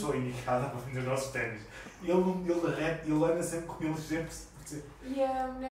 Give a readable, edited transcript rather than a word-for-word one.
pessoa indicada para vender os nossos ténis. Ele anda sempre com eles sempre. E a mulher